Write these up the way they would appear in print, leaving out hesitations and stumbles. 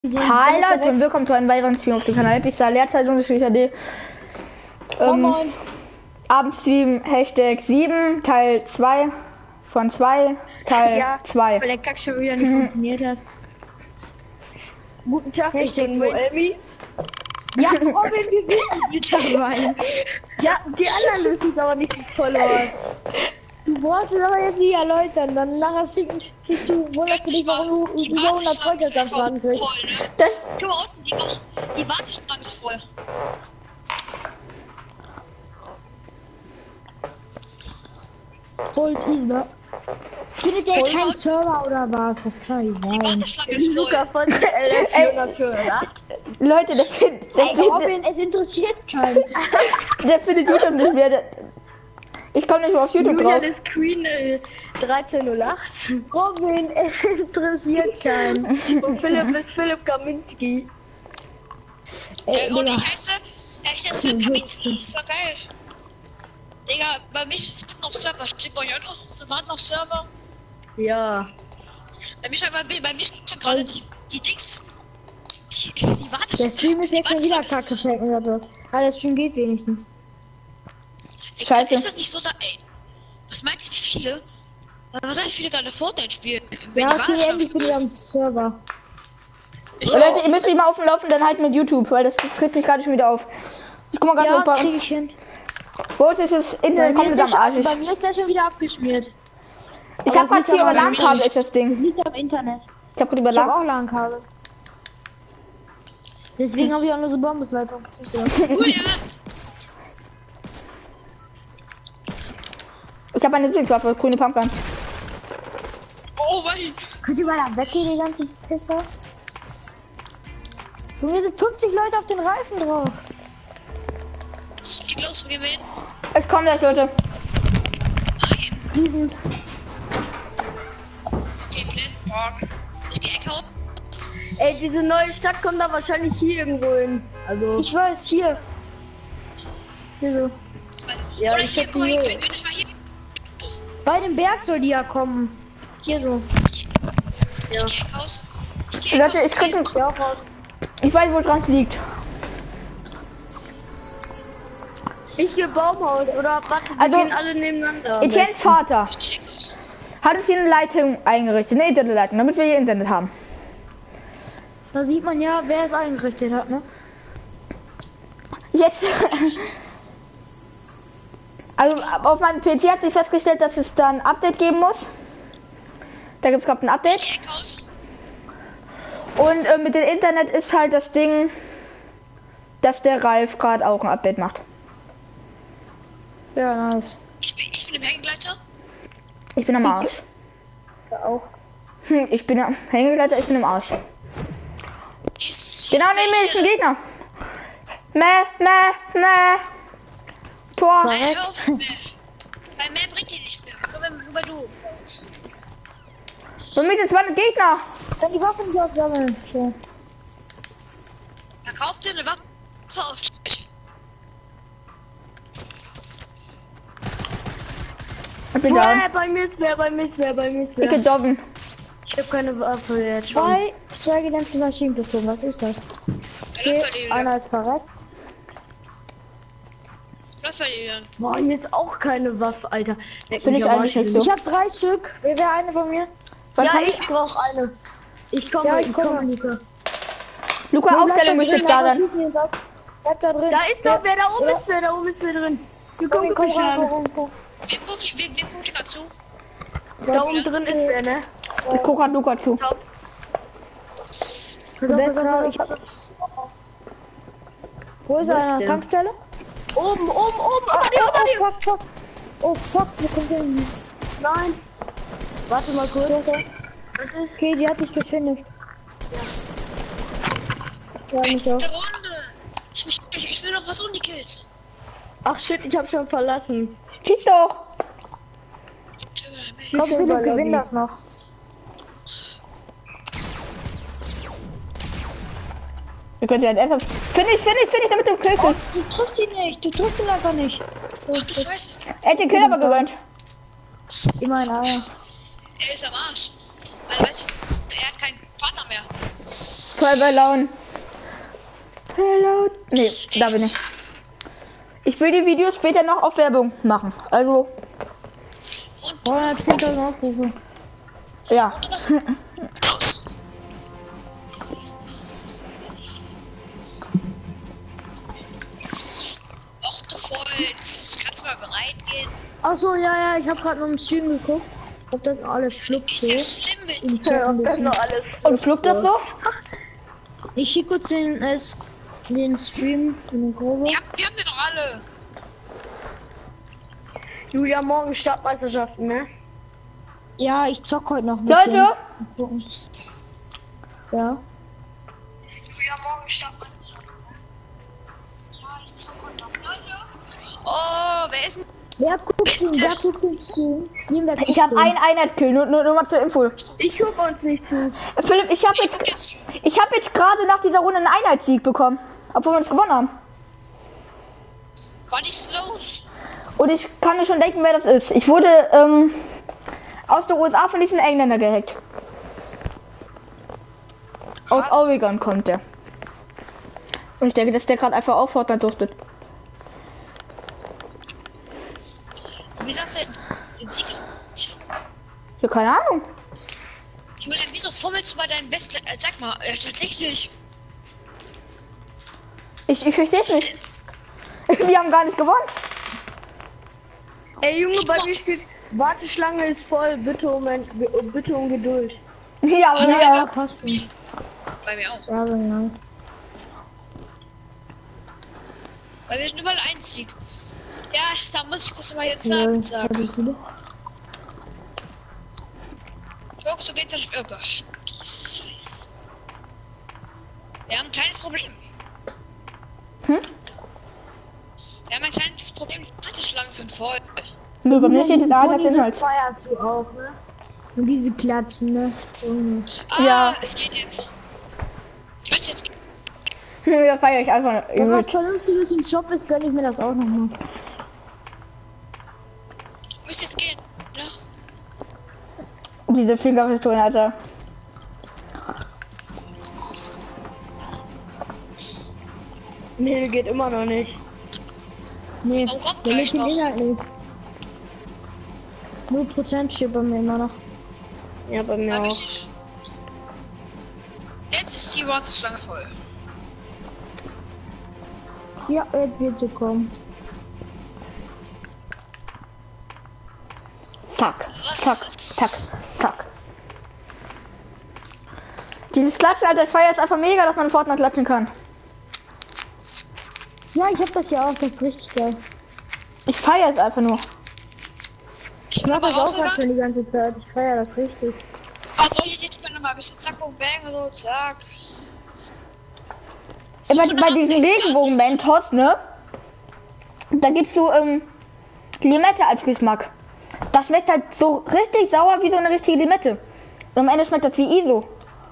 Hallo Leute und willkommen zu einem weiteren Stream auf dem Kanal Pixar Leerzeit-HD. Abendstream Hashtag 7 Teil 2 von 2 Teil 2. Weil der Kack schon wieder nicht funktioniert hat. Guten Tag, ich bin Noemi. Ja, Robin, wir sind mit dabei. Ja, die anderen lösen es aber nicht verloren. Du wolltest aber jetzt nicht erläutern, dann nachher kriegst du, wunderst du dich, warum du über 100 Freundschaftsanfragen kriegst. Das guck mal unten, die Warteschlange ist voll. Voll Teaser. Findet ihr keinen Server oder was? Das kann nicht sein. Die Warteschlange ist voll. Luca von LF408. Leute, Robin, es interessiert keinen. der findet YouTube nicht mehr. Ich komme nicht mehr auf YouTube drauf. Julian ist Queen 1308. Robin, es interessiert keinen. Und Philipp ist Philipp Kaminski. Und ich heiße Philipp Kaminski. Ist doch geil. Digga, bei mich ist noch Server. Steht bei euch auch noch Server? Ja. Bei mir steht schon gerade die Dings. Die Warteschlange. Der Stream ist jetzt schon wieder kacke, fällt mir oder so. Aber der Stream geht wenigstens. Scheiße. Ist das nicht so da, ey? Was meinst du, wie viele? Was heißt, viele gerade Fortnite spielen? Ja, okay, endlich bin ich am Server. Leute, ihr müsst mich mal auf dem Laufenden halten mit YouTube, weil das tritt mich gerade schon wieder auf. Ich guck mal gerade bei uns. Bei uns ist das Internet komplett am Arsch. Bei mir ist der schon wieder abgeschmiert. Ich hab grad hier über LAN-Kabel ist das Ding. Liegt am Internet. Ich hab grad über Ich hab LAN. auch LAN-Kabel. Deswegen habe ich auch nur so Bambusleitung. Cool, ja. Ich habe eine Lieblingswaffe, grüne Pumpgun. Oh mein. Könnt ihr mal da weggehen, die ganzen Pisser? Junge, sind 50 Leute auf den Reifen drauf. Geht los, wir gewinnen. Ich komm gleich, Leute. Die sind. Okay, nächsten Tag. Ich geh einkaufen. Ey, diese neue Stadt kommt da wahrscheinlich hier irgendwo hin. Also. Ich weiß, hier. Hier so. Ja, Oder ich hier, hab guck mal, die hier, hier. könnt ihr mal hier. Bei dem Berg soll die ja kommen. Hier so. Ich geh einkaufen. Ich geh Leute, einkaufen. ich krieg Ja, auch raus. Ich weiß, wo dran liegt. Ich hier Baumhaus oder warte, wir Also, gehen alle nebeneinander. Etiennes Vater Ich geh einkaufen. hat uns hier eine Leitung eingerichtet, eine Internetleitung, damit wir hier Internet haben. Da sieht man ja, wer es eingerichtet hat, ne? Jetzt. Also auf meinem PC hat sich festgestellt, dass es dann ein Update geben muss. Da gibt es gerade ein Update. Ich geh einkaufen. Und mit dem Internet ist halt das Ding, dass der Ralf gerade auch ein Update macht. Ja, nice. Ich bin im Hängegleiter. Ich bin am Arsch. Ja, auch. Ich bin am Hängegleiter, ich bin im Arsch. Genau neben mir ist ein Gegner. Tor. Nein, hör auf mit mehr. Weil mehr bringt dir nichts mehr. Nur weil du. Bei mir sind 200 Gegner. Dann die Waffen nicht aufsammeln. So. Verkauf dir eine Waffe auf. Ich bin down. Bei mir ist wer, bei mir ist wer, bei mir ist Ich wer. bin down. Ich hab keine Waffe jetzt schon. Zwei gedämpfte Maschinenpistolen, was ist das? Okay, einer ist verreckt. Was verlieren? Boah, hier ist auch keine Waffe, Alter. Finde ich eigentlich nicht so. Ich habe 3 Stück. Wer wäre eine von mir? Was Ja, hab ich brauch eine. Ich komme, Ja, ich komme. Luca. Luca, Aufstellung müsste jetzt da sein. Bleib da drin. Da ist noch wer, da oben ist wer, da oben ist wer drin. Wir kommen, Komm, guck mich komm, an. komm, komm. Wem guckt ihr gerade zu? Da oben drin ist wer, ne? Ich guck grad Luca zu. Du bist gerade. Wo ist einer? denn? Tankstelle? Oben, aber die, Oh, fuck, fuck. Oh, fuck, wo kommt der hin? Nein. Warte mal kurz. Okay, die hat dich gefinisht. Ja, nicht Letzte auch. Runde. Ich will noch was um die Kills. Ach shit, ich hab schon verlassen. Schieß doch. Komm, Philipp, gewinn das noch. Wir können sie halt ernsthaft. Finish, damit du Kill kriegst. Du triffst ihn nicht, du triffst ihn einfach nicht. Ach du Scheiße. Er hat den Kill aber gegönnt. Immer ein Eier. Er ist am Arsch. Weil, weißt du, er hat keinen Vater mehr. Voll bei Laune. Hello. Nee, da bin ich. Ich will die Videos später noch auf Werbung machen. Also. 10.000 Aufrufe. Ja. Och, du Volz. Kannst du mal bereit gehen? Achso, ja, ich habe gerade noch im Stream geguckt, ob das alles fluppt. Ist ja schlimm mit dir. Ja, das ist noch alles. Und fluppt das so? Ich schicke kurz den Stream in die Gruppe. Ja, wir haben den doch alle. Julia, morgen Stadtmeisterschaften, ne? Ja, ich zock heute noch ein bisschen. Leute, Ja. Julia, morgen Stadtmeisterschaften. Oh, wer ist denn? Wer guckt den Stream? ich habe einen Einheitskill, nur mal zur Info. Ich guck uns nicht zu. Philipp, ich habe jetzt gerade nach dieser Runde einen Einheitssieg bekommen, obwohl wir uns gewonnen haben. Was ist los? Und ich kann mir schon denken, wer das ist. Ich wurde aus der USA von diesen Engländer gehackt. Aus Oregon kommt der. Und ich denke, dass der gerade einfach auf Fortnite durfte. Wie sagst du jetzt den Sieg? Ja, keine Ahnung. Julian, wieso fummelst du bei deinen besten... sag mal, tatsächlich. Ich verstehe es nicht. Wir haben gar nicht gewonnen. Ey, Junge, bei mir steht, Warteschlange ist voll, bitte um Geduld. Ja, aber Ja, ja. passt schon. Bei mir auch. Ja, ja. Weil wir sind überall ein Sieg. Ja, da muss ich kurz mal jetzt sagen. So geht das auf Irrgott. Scheiße. Wir haben ein kleines Problem. Wir haben ein kleines Problem. Die Warteschlangen sind voll. Nö, bei mir steht da das Inhalt. Feierst du auch, ne? Und diese Klatschen, ne? Ja. Es geht jetzt. Ich muss jetzt gehen. Da feiere ich einfach. Wenn was Vernünftiges im Shop ist, gönne ich mir das auch noch mal. Ich muss jetzt gehen. Ja? Diese Fingerpistole, Alter. Nee, geht immer noch nicht. Nee, Oh, kommt der gleich mit dem noch. Inhalt nicht. 0% steht bei mir immer noch. Ja, bei mir Aber auch. ich- Jetzt ist die Warteschlange voll. Ja, jetzt wird sie kommen. Zack, zack, zack, zack. Dieses Klatschen, Alter, ich feiere jetzt einfach mega, dass man in Fortnite klatschen kann. Ja, ich hab das ja auch, das ist richtig geil. Ich feiere jetzt einfach nur. Ich mach das auch gerade schon die ganze Zeit. Ich feier das richtig. Also hier geht man nochmal ein bisschen zack, boom, bang, so, zack. Bei diesem Regenbogen-Mentos, ne? Da gibt's so Limette als Geschmack. Das schmeckt halt so richtig sauer wie so eine richtige Limette. Und am Ende schmeckt das wie ISO.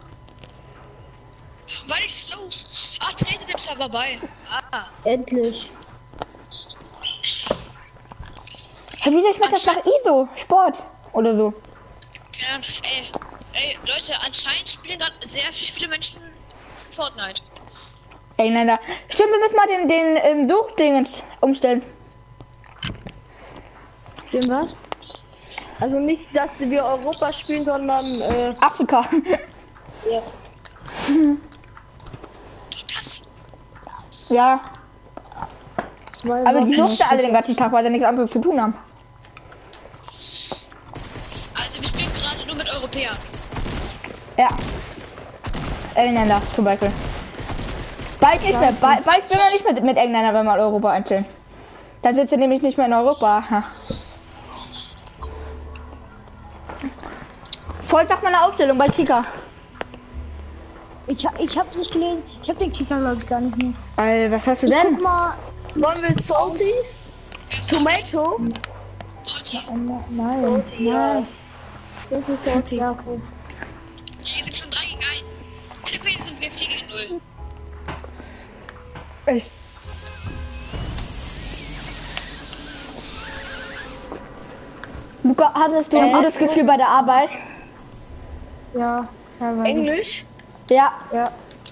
Was ist los? Ach, trete dem Server bei. Ah. Endlich. Hey, wieso schmeckt das nach ISO? Sport oder so. Keine Ahnung. Ey, Leute, anscheinend spielen gerade sehr viele Menschen Fortnite. Engländer. Stimmt, wir müssen mal den Suchdingens umstellen. Stimmt was? Also nicht, dass wir Europa spielen, sondern Afrika. ja. Das. Ja, Zwei aber die Wochen. suchten alle den ganzen Tag, weil sie nichts anderes zu tun haben. Also wir spielen gerade nur mit Europäern. Ja. Engländer zum Beispiel. Bald nicht mehr. Bald spielen wir nicht mit Engländer, wenn wir Europa einstellen. Dann sind sie nämlich nicht mehr in Europa. Ha. Voll sagt meine Aufstellung bei Kika. Ich hab nicht gelesen. Ich hab den Kicker glaube ich gar nicht mehr. Was hast du Guck denn? mal. Wollen wir Salty? Tomato? Nein, nein. Das ist Salty. Ja, okay. Hier sind schon 3 gegen 1. In der Queen sind wir 4 gegen 0. Ich. Luca, hattest du ein gutes Gefühl bei der Arbeit? Ja, teilweise. Englisch? Ja. Ja.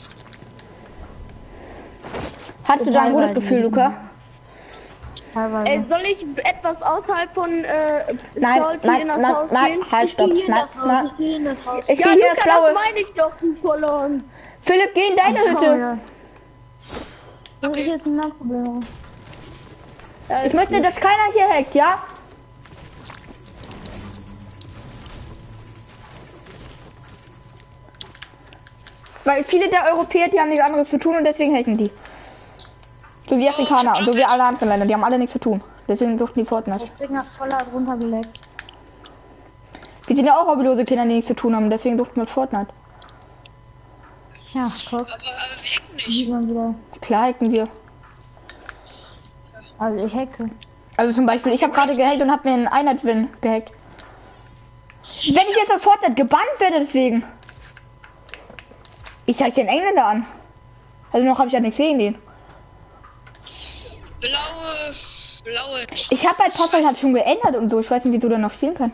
Hattest du da ein gutes Gefühl, Luca? Ey, soll ich etwas außerhalb von Nein, Salty nein, in das nein, Haus nein, gehen? halt, stopp. Nein, nein. Ich gehe in das Haus. Ich Ja, gehe hier Luca, das Blaue. das meine ich doch, du verloren. Philipp, geh in deine Hütte. Okay. ist jetzt ein Problem. Ich möchte, dass keiner hier hackt, ja? Weil viele der Europäer, die haben nichts anderes zu tun und deswegen hacken die. So wie Afrikaner und so wie alle anderen Länder, die haben alle nichts zu tun. Deswegen suchten die Fortnite. Ich bin ja voll runtergeleckt. Wir sind ja auch hobbylose Kinder, die nichts zu tun haben, deswegen suchten wir Fortnite. Ja, guck, Aber wir hacken nicht. sieht man wieder. Klar hacken wir. Also ich hacke. Also zum Beispiel, ich habe gerade gehackt und habe mir einen Einheit-Win gehackt. Wenn ich jetzt auf Fortnite gebannt werde deswegen. Ich zeig den Engländer an. Also noch habe ich ja nichts gegen den. Blaue. Ich habe halt Passwort hat schon geändert und so. Ich weiß nicht, wieso der noch spielen kann.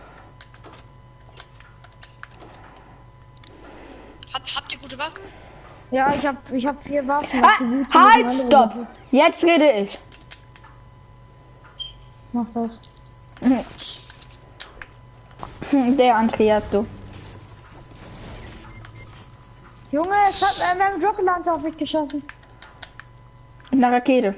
Habt ihr gute Waffen? Ja, ich hab 4 Waffen. Ah, die gut sind, halt, die andere stopp. nicht. Jetzt rede ich. Mach das. Der Andreas, du. Junge, es hat mit einem Rocket Launcher auf mich geschossen. Mit einer Rakete.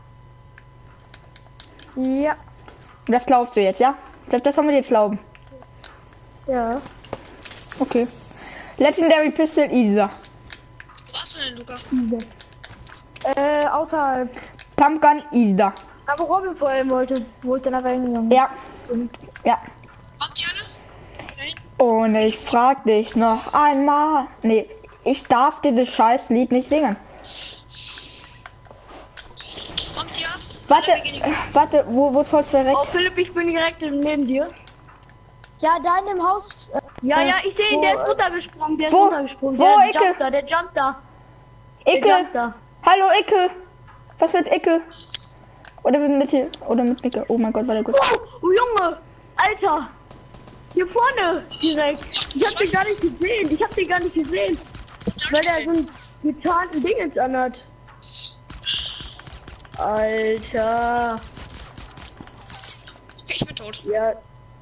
Ja. Das glaubst du jetzt, ja? Das haben wir jetzt glauben. Ja. Okay. Legendary Pistol Isa. Wo warst du denn, Luca? Außerhalb. Pumpgun Isa. Aber Robin vorhin wollte, wo ich dann aber hingegangen bin. Ja. Ja. Kommt ihr alle? Nein? Und ich frag dich noch einmal. Nee, ich darf dieses scheiß Lied nicht singen. Kommt ihr? Warte, Oder wir gehen nicht. warte, wo sollst du Oh, direkt? Philipp, ich bin direkt neben dir. Ja, da in dem Haus. Ja, ich sehe ihn, wo, der ist runtergesprungen, der ist wo? runtergesprungen. Wo, Der Icke? jumpt da, der jumpt da. Der Icke. jumpt da. Hallo, Icke. Was wird Icke? Oder mit hier? Oder mit Icke? Oh mein Gott, war der gut. Oh, Junge! Alter! Hier vorne! Direkt! Ich hab den gar nicht gesehen! Weil der so einen getarnten Ding jetzt anhat. Alter! Okay, ich bin tot. Ja.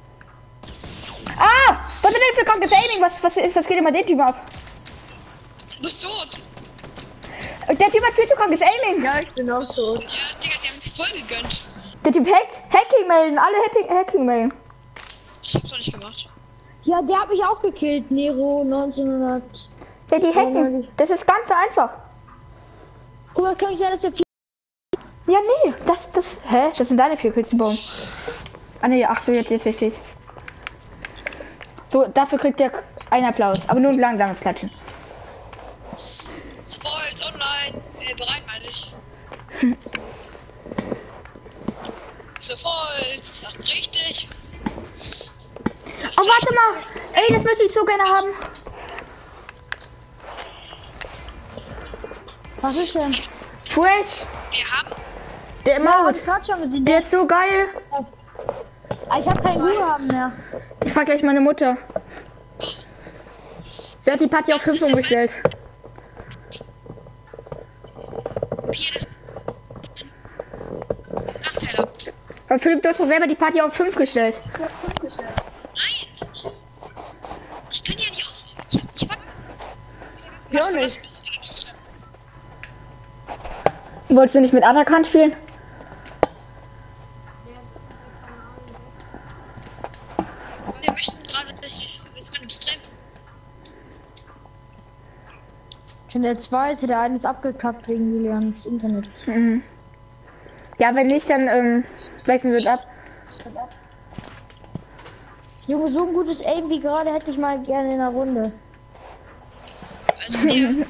Ah! Was ist denn für krankes Aiming? Was geht immer den Typ ab? Du bist tot. Der Typ hat viel zu krankes Aiming. Ja, ich bin auch tot. Ja, Digga, die haben sich voll gegönnt. Der Typ hackt. Hacking melden. Alle Hacking melden. Ich hab's noch nicht gemacht. Ja, der hat mich auch gekillt. Nero 1900. Ja, die hacken. Das ist ganz so einfach. Guck mal, kann ich ja das jetzt. Ja, nee. Hä? Das sind deine 4 Kills, die Baum. Ah, nee. Ach so, jetzt richtig. So, dafür kriegt der einen Applaus. Aber nur ein langsames Klatschen. Sofort, online. Bereit, meine ich. Sofort. Ach, richtig. Oh, warte mal. Ey, das möchte ich so gerne haben. Was ist denn? Fresh. Wir haben. Der Hab Emote. ich gerade schon gesehen. Der ist so geil. Ich hab kein Guthaben mehr. Ich frag gleich meine Mutter. Wer hat die Party auf 5 umgestellt? Hier das Nachteil habt. Aber Philipp, du hast doch selber die Party auf 5 gestellt. Nein. Ich kann ja nicht aufhören. Ich war. Ja, nicht. Wolltest du nicht mit Atakan spielen? Wir möchten gerade nicht. Wir sind gerade im Stream. Schon der zweite, der eine ist abgekackt wegen Julians Internet. Mhm. Ja, wenn nicht, dann wechseln wir es ab. Junge, so ein gutes Aim wie gerade hätte ich mal gerne in der Runde. Also wir.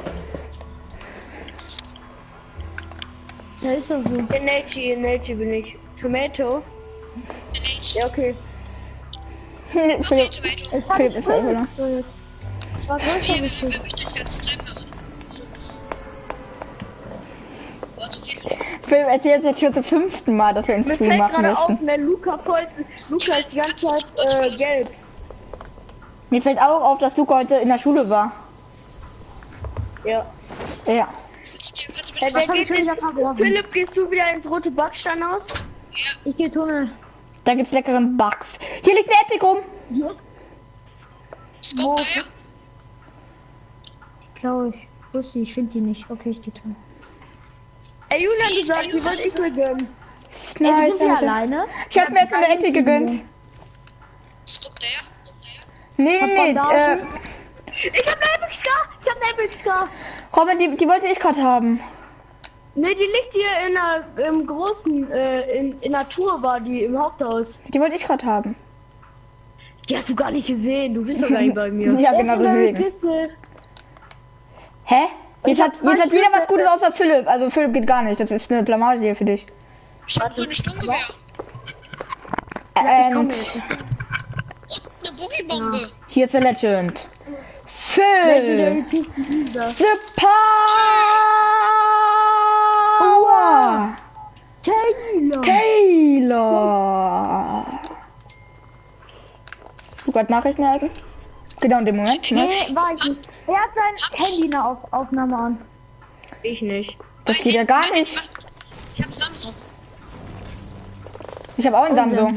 Ja, ist doch so. In Nachi bin ich. Tomato? Ja, okay. Philipp, Tomato. Es hat Philipp ist ja oder? Es war größer Wir geschickt. möchten das ganze Stream machen. War zu viel. Philipp erzählt jetzt schon zum 5. Mal, dass wir einen Mir Stream fällt machen gerade auf, möchten. ne, Luca ist die ganze Zeit gelb. Mir fällt auch auf, dass Luca heute in der Schule war. Ja. Ja. Kannst du bin Was hab ich schon wieder verworfen? Philipp, gehst du wieder ins rote Backsteinhaus? Ich geh Tunnel. Da gibt's leckeren Bugs. Hier liegt eine Epic rum. Scope daher. Glaube ich. Wusste ich finde die nicht. Okay, ich geh Tunnel. Ey, Julian, du sagst, die wollte ich mir gönnen. Nice, Sind wir Alter. alleine? Ich hab mir jetzt mal eine Epic gegönnt. Scope daher. Nee. Bandagen? Ich hab eine Epic Scar! Ich hab eine Epic Scar! Robin, die wollte ich gerade haben. Ne, die liegt hier in der, im großen, in der Tour war die im Haupthaus. Die wollte ich gerade haben. Die hast du gar nicht gesehen, du bist doch gar nicht bei mir. Ja, genau deswegen. Piste. Hä? Jetzt hat zwei jeder was Schlüssel. Gutes außer Philipp. Also Philipp geht gar nicht. Das ist eine Blamage hier für dich. Ich hab grüne Sturmgewehr. Und Eine Boogie-Bombe. hier ist der Legend. Phil Legendary Piste dieser. the Power Taylor. Taylor. Du gerade Nachrichten erhalten? Genau in dem Moment, ne? Nee, war ich nicht. Er hat sein Handy in der Aufnahme an. Ich nicht. Das geht ja gar nicht. Ich hab Samsung. Ich habe auch einen Samsung.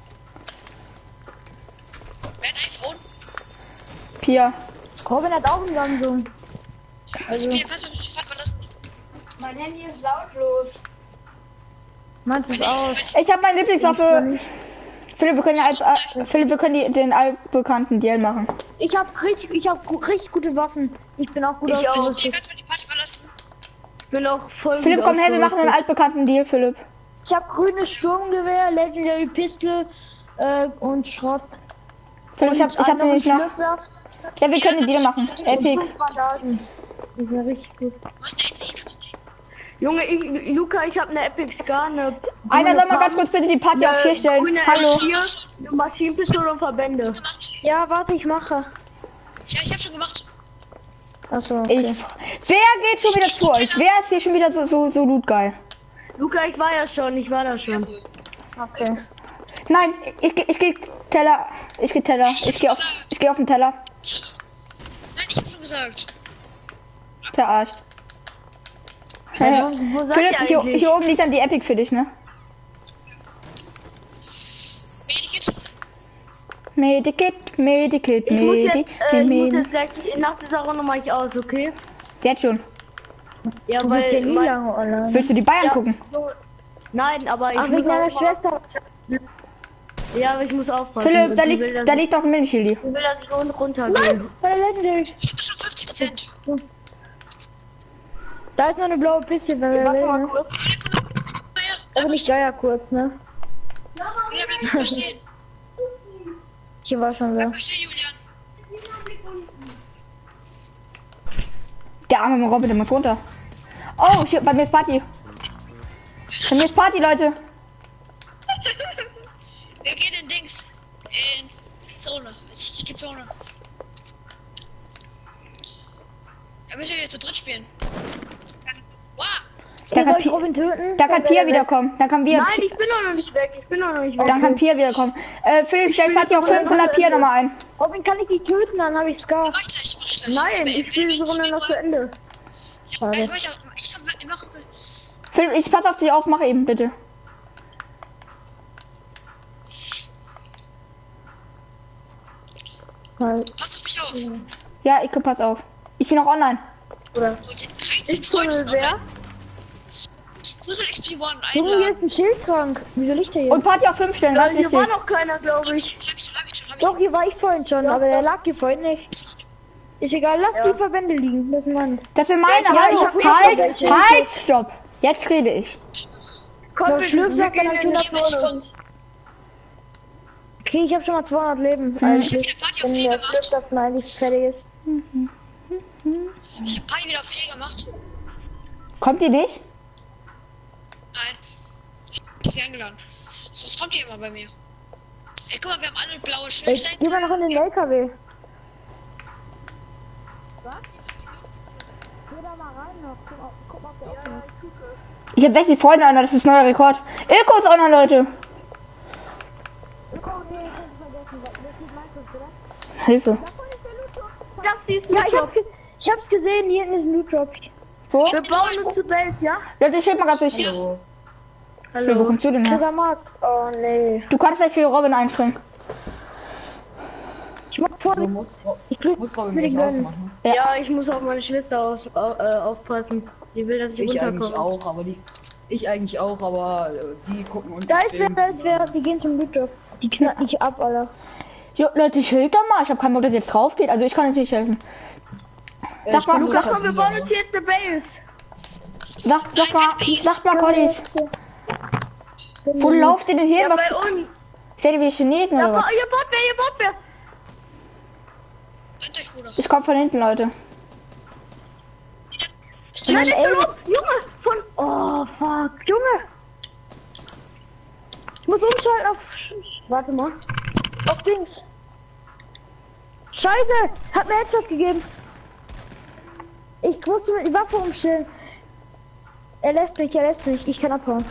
Wer hat iPhone? Pia. Robin hat auch einen Samsung. Also, Spiel, kannst du mich sofort verlassen? Mein Handy ist lautlos. Meins ist aus. Ich habe meine Lieblingswaffe. Philipp, wir können, Philipp, wir können den altbekannten Deal machen. Ich hab richtig gute Waffen. Ich bin auch gut Ich auch. ausgerüstet. Spiel, kannst du mir die Party verlassen? Ich bin auch voll Philipp, gut komm her, wir machen einen ausgerüstet. altbekannten Deal, Philipp. Ich hab grünes Sturmgewehr, Legendary Pistol und Schrott. Philipp, ich hab den nicht noch. Ja, wir können den Deal machen. Epic. 5 Bandagen. Das wäre richtig gut. Was ist denn Epic? Junge, Luca, ich hab eine Epic Scar, eine Einer soll mal ganz kurz bitte die Party auf 4 stellen. grüne Hallo. M4, eine Maschinenpistole und Verbände. Gemacht? Ja, warte, ich mache. Ja, ich hab schon gemacht. Achso, okay. Wer geht schon wieder zu euch? Wer ist hier schon wieder so lootgeil? Luca, ich war da schon. Okay. Nein, ich geh Teller. Ich geh auf den Teller. Nein, ich hab schon gesagt. Verarscht. Wo seid Philipp, ihr eigentlich? hier oben liegt dann die Epic für dich, ne? Medikit, Ich muss jetzt gleich, nach dieser Runde mach ich aus, okay? Jetzt schon. Ja, Du bist ja nie weil lange online. Willst du die Bayern ja, gucken? so, nein, aber ich Ach, muss wegen deiner auch, Schwester. ja, aber ich muss aufpassen. Philipp, da Sie will, liegt doch ein Milchchili. sie will, dass ich runtergehe. Bei der Legendary. Ich hab schon 50%. Da ist noch eine blaue Piste, wenn wir Warte mal will. kurz. Aber nicht Geier kurz, ne? Ja, bleib mal stehen. Hier war schon Bleib wer. mal stehen, Julian. Der arme Robin, der muss runter. Oh, hier, bei mir ist Party. Bei mir ist Party, Leute. Wir gehen in Dings. In Zone. Ich geh Zone. Ja, müssen wir hier zu dritt spielen. Wow. Da kann, Soll ich Robin töten? da kann Pia wiederkommen. Da kann Pia, Nein, ich bin noch nicht weg. dann kann Pia wiederkommen. Philipp, stell Party auf 500 Pia nochmal ein. Robin, kann ich die töten? Dann habe ich Scar. Mach ich gleich. Nein, ich spiele diese Runde noch zu Ende. Ich kann mach. Philipp, ich pass auf dich auf, mach eben, bitte. Pass auf mich auf. Ja, ich pass auf. Ich bin noch online. Und den 13 Ist Tunnel Freunde wer? Fußball XP1 Junge, hier einladen. ist ein Schildtrank. Wieso liegt der hier? Und Party auf 5 stellen, ganz Hier war wichtig. noch keiner, glaube ich. Hab ich schon. Doch, hier war ich vorhin schon, aber der lag hier vorhin nicht. Ist egal, lass die Verbände liegen. Das ist mein. Das sind meine. Ja, Hallo. ich hab Halt, welche. halt, stopp. Jetzt rede ich. Komm, So, wir Schlüpfer gehen kann in ich die tun, Zone. Okay, ich habe schon mal 200 Leben. Ich hab Eigentlich. wieder Party auf Wenn 4 der gemacht. Schlüpfer eigentlich fertig ist. Ich hab Party wieder auf 4 gemacht. Kommt ihr nicht? Nein. Ich hab sie eingeladen. Sonst kommt ihr immer bei mir. Ey, guck mal, wir haben alle blaue Ey, Schildtränke. geh mal noch in den LKW. Ich habe 60 Freunde online, das ist neuer Rekord. Öko ist online, Leute. Hilfe. Das siehst du Ja, schon. ich hab's gesehen. Hier hinten ist ein Loot Drop. Wo? Wir bauen uns zu Base, ja? Leute, ich schieb mal ganz durch. Hallo. Okay, wo kommst du denn her? Kasamat. Oh nee. Du kannst gleich für Robin einspringen. Ich mach vor. So muss Robin will mich die ausmachen. Ja. Ja, ich muss auf meine Schwester aufpassen. Die will, dass ich Ich eigentlich runterkomme. auch, aber ich eigentlich auch, aber die gucken uns. Da ist wer. Die gehen zum Loot-Job. Die knacken nicht ab, Alter. Jo, Leute, ich hilf da mal. Ich habe keinen Bock, dass jetzt drauf geht. Also ich kann natürlich helfen. Sag mal, Lukas, komm, wir bauen uns jetzt eine Base. Sag mal, Collis. Wo lauft ihr denn hin? Ja, Was? bei uns. Seid ihr wie Chinesen Ja, oder was? ihr baut wer. Gönnt euch, Bruder. Ich komm von hinten, Leute. Nein, Junge, von... Oh, fuck. Junge! Ich muss umschalten auf... Warte mal. Auf Dings. Scheiße! Hat mir Headshot gegeben. Ich musste mir die Waffe umstellen. Er lässt mich. Ich kann abhauen.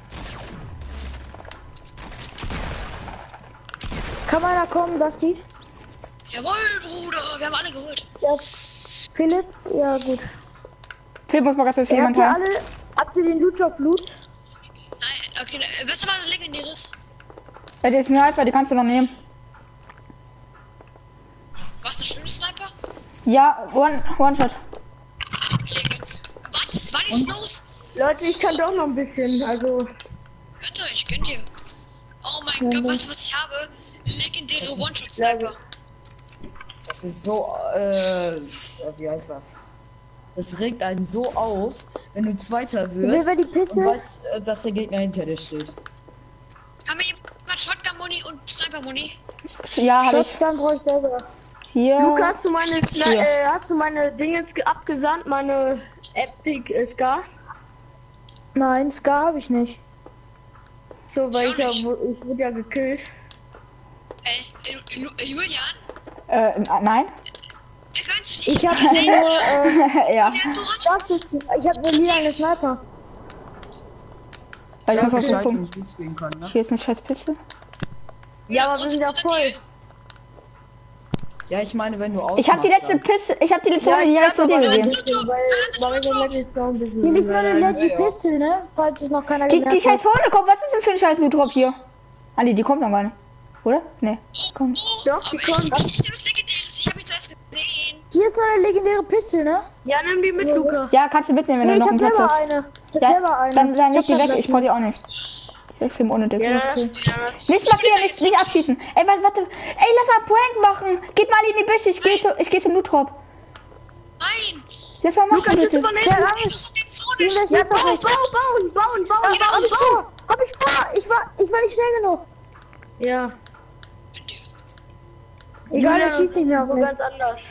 Kann einer kommen, Dusty? Jawohl, Bruder. Wir haben alle geholt. Ja. Philipp? Ja, gut. Philipp muss mal ganz kurz Habt jemand ihr haben. alle... Habt ihr den Loot-Job Loot? Nein, okay, was war ein legendäres? Bei der Sniper, die kannst du noch nehmen. Was, ein schöner Sniper? Ja, One-Shot. Legends. Was? Was ist los? Leute, ich kann doch noch ein bisschen, also... Gönnt ihr. Oh mein Gott, weißt du, was ich habe? Legendäre One-Shot-Sniper. Das ist so, wie heißt das? Das regt einen so auf, wenn du Zweiter wirst Wer die Piste? und weißt, dass der Gegner hinter dir steht. Kann mir jemand Shotgun-Muni und Sniper-Muni? Ja, hab ich. Shotgun brauche ich selber. Hier. Lukas, hast du meine, Hier. hast du meine Dinge abgesandt, meine Epic Scar? Nein, Scar habe ich nicht. So, weil Ich auch ich wurde ja gekillt. Julian? Nein? Er gönnt sich. Ich habe gesehen. nur... Ja. Julian, du hast Scharfschützen. Ich habe nur lila eine Sniper. Weil ich muss auf Bescheid, den wenn Punkt. ich gut spielen kann, ne? Hier ist eine scheiß Piste. Ja, aber wir sind ja voll. Ja, ich meine, wenn du aus. Ich habe die letzte Piste, ich habe die letzte Runde direkt zu dir gegeben. Weil wir jetzt noch ein bisschen... Hier liegt nur eine ja, Leggy ja. Pistol, ne? Falls es noch keiner Die gemerkt scheiß hat. vorne kommt, was ist denn für ein scheiß Loot-Drop hier? Ah, die kommt noch gar nicht. Oder? Nee. Komm. Doch, die kommt. Das ist was Legendäres. Ich hab ihn zuerst gesehen. Hier ist noch eine legendäre Pistol, ne? Ja, nimm die mit, Lukas. Ja, kannst du mitnehmen, wenn Nee, du ich noch hab einen Platz selber hast. eine. Ich hab Ja, selber eine. dann leg die hab weg, das ich brauch die auch nicht. Das ist extrem unnötig. Ja, Nicht markieren, nicht abschießen. Ey, warte. Ey, lass mal Prank machen. Geht mal in die Büsche, ich geh zum Loot-Drop. Nein. Lass mal machen, Lukas, bitte. bitte von Ja, hinten. Das ist doch die Zone. Das Ja, ist doch nicht. bauen. Hab ich vor! Hab ich vor! Ich war nicht schnell genug. Ja. Egal, der schießt nicht mehr auf so mich. ganz anders.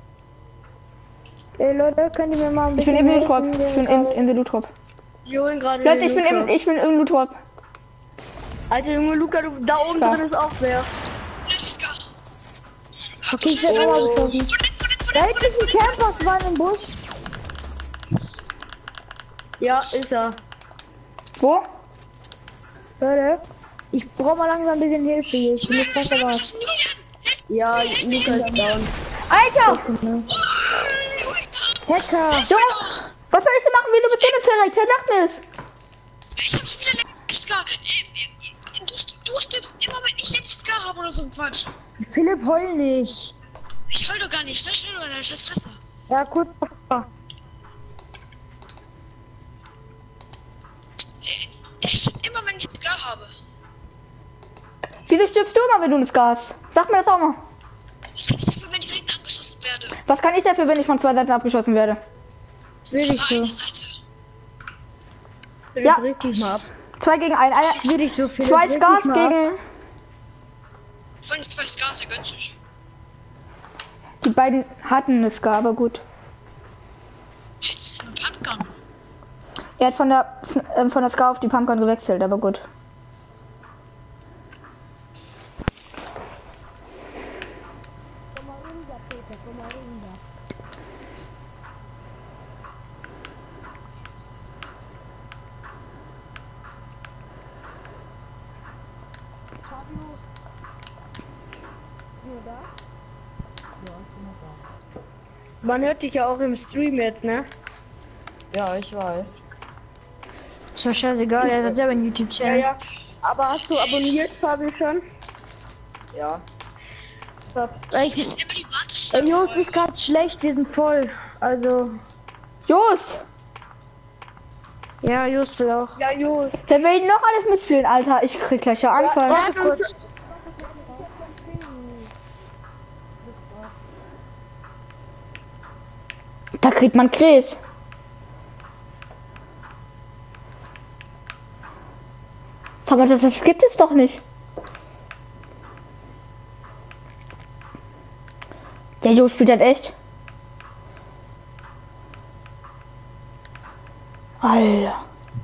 Ey, Leute, könnt ihr mir mal ein Ich bin bisschen im Loot-Drop. helfen? Ich bin in der Loot-Drop. Die holen gerade Leute, den Lukas. ich bin im Loot-Drop. Alter Junge, Luca, da oben Scar. drin ist auch wer. Let's go. Okay, ich werde nochmal geschossen. Da hinten ist ein Camper, war im Busch. Ja, ist er. Wo? Leute, ich brauche mal langsam ein bisschen Hilfe hier. Ich bin jetzt fast dabei. Ja, Luca ist down. Alter! Hacker! Junge! Was soll ich denn machen? Wieso bist du denn verreckt? Sag mir es! Ich hab so viele Scar. Du stirbst immer, wenn ich letztes Scar habe oder so ein Quatsch. Philipp, heul nicht. Ich heul doch gar nicht. Schnell oder deine scheiß Fresse. Ja, gut. Ich stirb immer, wenn ich Scar habe. Wieso stirbst du immer, wenn du ein Scar hast? Sag mir das auch mal. Was kann ich dafür, wenn ich von hinten abgeschossen werde? Was kann ich dafür, wenn ich von 2 Seiten abgeschossen werde? Will ich Auf so. eine Seite. Ja. Richtig mal ab. 2 gegen 1. Will ich so viel. 2 Scars gegen... Von den 2 Scars, er gönnt sich. Die beiden hatten eine Scar, aber gut. Jetzt ein Pumpgun. Er hat von der Scar auf die Pumpgun gewechselt, aber gut. Man hört dich ja auch im Stream jetzt, ne? Ja, ich weiß. Ist doch scheißegal, er hat selber einen Ja, YouTube-Channel. ja. Aber hast du abonniert, Fabi, schon? Ja. Ich, Ist immer die Warteschlange ey, Jungs, voll. ist gerade schlecht, wir sind voll. Also, Just! ja, Just will auch. Ja, Just. Wer will noch alles mitspielen, Alter? Ich krieg gleich ja Anfall. Warte kurz. Da kriegt man Krebs. Aber das gibt es doch nicht. Der Jo spielt halt echt. Alter.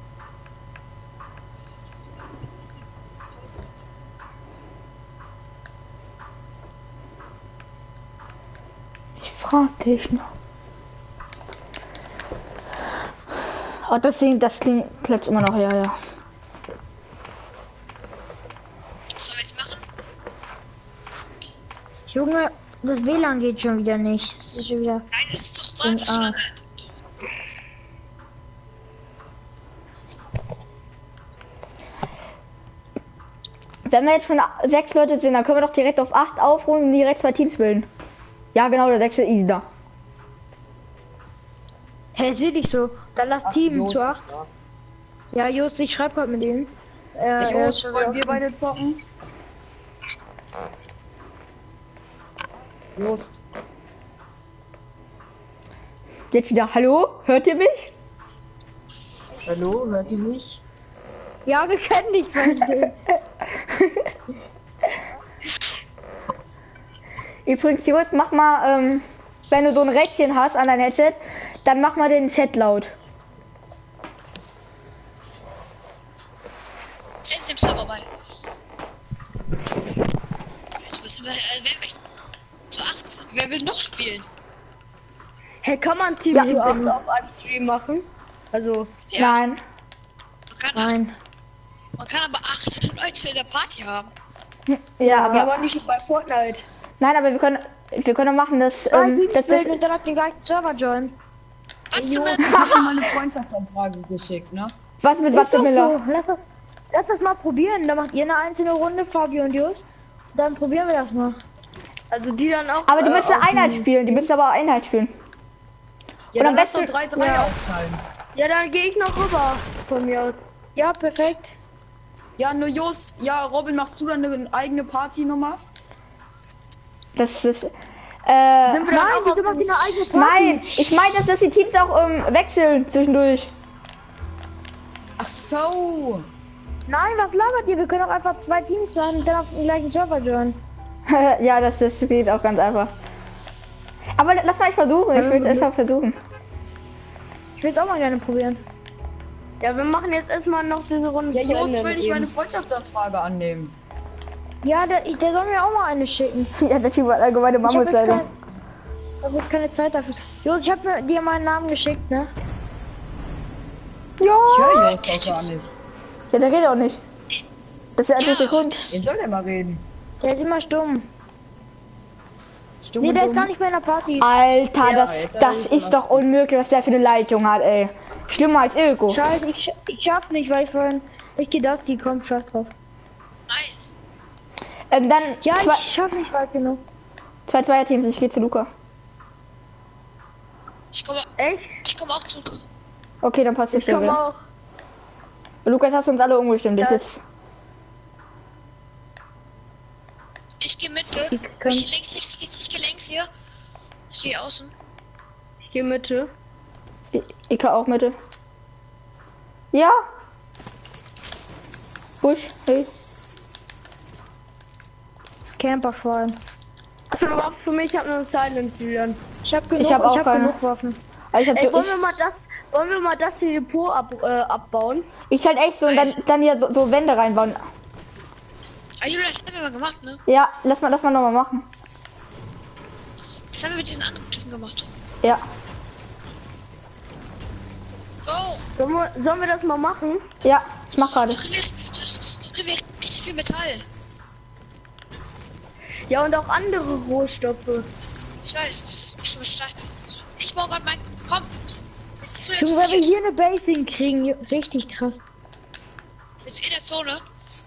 Ich frag dich noch. Oh, das klingt klappt immer noch, ja. Was sollen wir jetzt machen? Junge, das WLAN geht schon wieder nicht. Das ist schon wieder. Nein, das ist doch Warteschlange. Wenn wir jetzt schon 6 Leute sind, dann können wir doch direkt auf 8 aufrufen und direkt 2 Teams bilden. Ja, genau, der 6. ist da. Hey, sehe dich so. Dann lass Team Jost zu ist 8. da. Ja, Just, ich schreib grad mit ihm. Jost, wollen wir beide zocken? Jost. Jetzt wieder, hallo? Hört ihr mich? Hallo, hört ihr mich? Ja, wir können dich verstehen. Übrigens, Jost, mach mal, wenn du so ein Rädchen hast an dein Headset, dann mach mal den Chat laut. In dem Server bei. Jetzt müssen wir, wer möchte zu 18? Wer will noch spielen? Hey, kann man Team Ja. zu 8 auf einem Stream machen? Also, Ja. Nein. Nein. Man kann aber 18 Leute in der Party haben. Ja, ja, aber aber nicht bei Fortnite. nein, aber wir können machen das, Zwei Teams das bilden und dann auf den gleichen Server joinen. Warte mal. Ich hab dir mal eine Freundschaftsanfrage geschickt, ne? was mit Ist was doch Miller? so. Lass das mal probieren. Dann macht ihr eine einzelne Runde, Fabio und Just. Dann probieren wir das mal. Also die dann auch. Aber die müssen auf Einheit dem- spielen, die müssen aber Einheit spielen. Ja, Und am dann lass doch besten- 3-3 ja. aufteilen. Ja, dann gehe ich noch rüber von mir aus. Ja, perfekt. Ja, nur Jost. Ja, Robin, machst du dann eine eigene Partynummer? Das ist, Sind wir dann Nein, auch wieso auf macht dem- ihr eine eigene Party? nein, ich meine, dass die Teams auch wechseln zwischendurch. Ach so. Nein, was labert ihr? Wir können auch einfach 2 Teams machen und dann auf den gleichen Server joinen. Ja, das geht auch ganz einfach. Aber lass mal versuchen, ich will es einfach versuchen. Ich will es auch mal gerne probieren. Ja, wir machen jetzt erstmal noch diese Runde. Ja, zu Jost Ende will mit nicht ihm. meine Freundschaftsanfrage annehmen. Ja, der soll mir auch mal eine schicken. Ja, der Typ hat allgemeine Ich habe Mammutseite. jetzt keine Zeit dafür. Jos, ich habe dir meinen Namen geschickt, ne? Ich Ja! höre Jost auch gar nicht. Ja, der redet auch nicht. Das ist der einzige Grund. Wen soll der mal reden? Der ist immer stumm. Stumm Nee, und der ist dumm? gar nicht mehr in der Party. Alter, Ja, das jetzt das hab ich ist doch unmöglich, was der für eine Leitung hat, ey. Schlimmer als Ilko. Scheiße, ich schaff nicht, weil ich vorhin nicht gedacht, die kommt fast drauf. Nein. Dann Ja, zwei ich schaff nicht weit genug. Zweierteams, ich gehe zu Luca. Ich komme Echt? auch zu. Okay, dann passt es Ich komme ja. auch. Lukas, hast du uns alle umgestimmt. Das Ja. ist Ich gehe Mitte. Die können- Ich gehe längs hier. Ich gehe außen. Ich gehe Mitte. Ika auch Mitte. Ja. Busch, hey. Camper vor allem. Hast du eine Waffe für mich? Ich habe nur Silence wieder. Ich hab genug, Ich hab auch keine. genug Waffen. Also ich Ey, hab wollen wir mal das hier Depot abbauen? ich halt echt so und dann hier so Wände reinbauen. Ah, Julia, das haben wir mal gemacht, ne? Ja, lass mal nochmal machen. Das haben wir mit diesen anderen Typen gemacht. Ja. Go! Sollen wir das mal machen? Ja, ich mach gerade. So kriegen wir richtig viel Metall. Ja, und auch andere Rohstoffe. Ich weiß. Ich baue gerade mein. Komm! Es Bist du jetzt Junge, zu wenn wir viert? hier eine Base hinkriegen, richtig krass. Bist du in der Zone?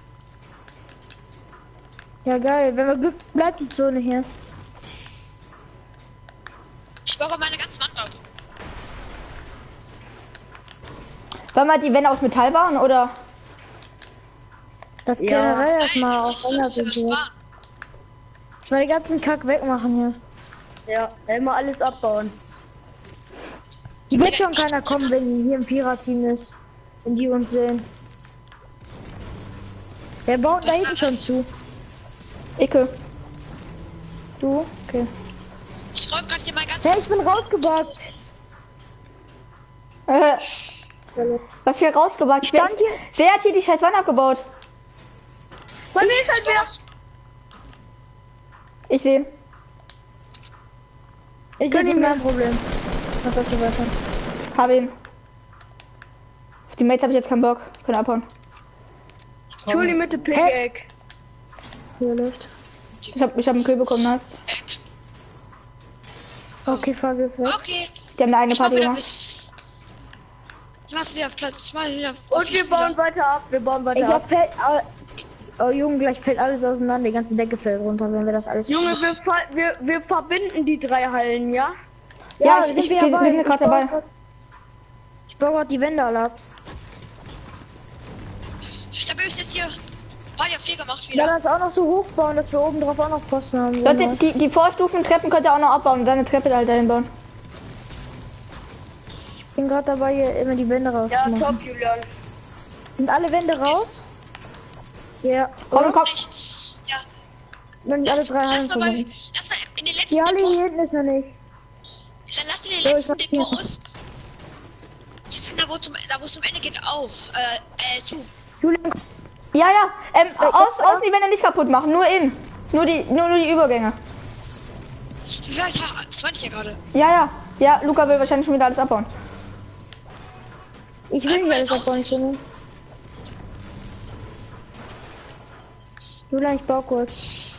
Ja, geil. Wenn wir Glück, bleibt die Zone hier. Ich baue meine ganze Wand auf. Wollen wir die Wände aus Metall bauen oder? Das Ja. generell erstmal Nein, auf das ist so, Ender dass wir das sind. sparen. Dass wir den ganzen Kack wegmachen hier. Ja, immer alles abbauen. Die wird schon keiner kommen, wenn hier im Vierer-Team ist. Wenn die uns sehen. Wer baut da hinten schon zu? Icke. Du? Okay. Ich räume gerade hier mein Hey, ganzes... ich bin rausgebackt. Was hier rausgebaut? Stand hier. Wer hat hier die scheiß Wand abgebaut? Bei mir ist halt wer. Ich sehe. Ich sehe nicht mein Problem. Was hast du weiter? Hab ihn. Auf die Mates habe ich jetzt keinen Bock. Können abhauen. Schuli mit der Pickaxe. Hier läuft. Ich hab einen Kill bekommen, nice. Okay, Fabio ist weg. Okay. Die haben eine eigene Ich mach Party wieder gemacht. bis... Ich mach's wieder auf Platz 2 wieder. Und wir bauen weiter ab. Wir bauen Ich weiter hab ab. fällt. Oh Junge, gleich fällt alles auseinander. Die ganze Decke fällt runter, wenn wir das alles. Junge, wir verbinden die 3 Hallen, ja? Ja, sind ich wir bin dabei. gerade dabei. Ich baue gerade die Wände alle ab. Ich habe jetzt hier Party auf 4 gemacht Ja, wieder. das auch noch so hochbauen, dass wir oben drauf auch noch Posten haben. Leute, die Vorstufentreppen könnt ihr auch noch abbauen und dann eine Treppe halt dahin bauen. Ich bin gerade dabei, hier immer die Wände Ja, rauszumachen. top, Julian. Sind alle Wände raus? Ja. Komm, komm. Ja. Wenn die alle drei lass Hallen mal, verbinden. lass mal in den letzten Die Halle Depots. hier hinten ist noch nicht. Dann lass in den So, ich letzten hab hier. Depots. Die sind da, wo es zum Ende geht, auf. Zu. Julian, Ja, außen die Wände nicht kaputt machen, nur innen. Nur die Übergänge. Ich weiß, das meinte ich ja gerade. Ja, Luca will wahrscheinlich schon wieder alles abbauen. ich will nicht alles abbauen können. Julian, ich baue kurz.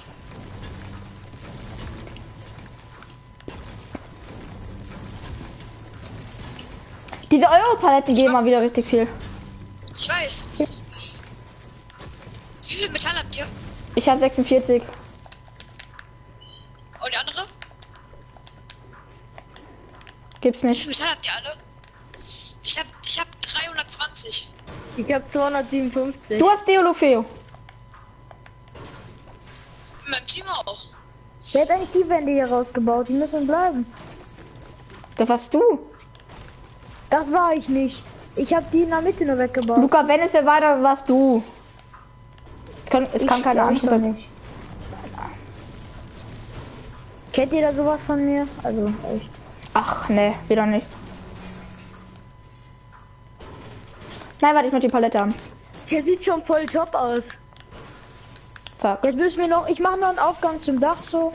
Diese Europaletten geben mal wieder richtig viel. Ich weiß. Wie viel Metall habt ihr? Ich habe 46. Und die andere? Gibt's Wie nicht. viel Metall habt ihr alle? Ich hab 320. Ich hab 257. Du hast Deolofeo. In meinem Team auch. Wer hat eigentlich die Wände hier rausgebaut? Die müssen bleiben. Das warst du. Das war ich nicht. Ich habe die in der Mitte nur weggebaut. Luca, wenn es wer war, dann warst du. Es kann keine sag ich doch andere. nicht. Kennt ihr da sowas von mir? Also echt. Ach, nee, wieder nicht. Nein, warte, ich muss die Palette haben. Der sieht schon voll top aus. Fuck. Jetzt müssen wir noch. Ich mache noch einen Aufgang zum Dach so.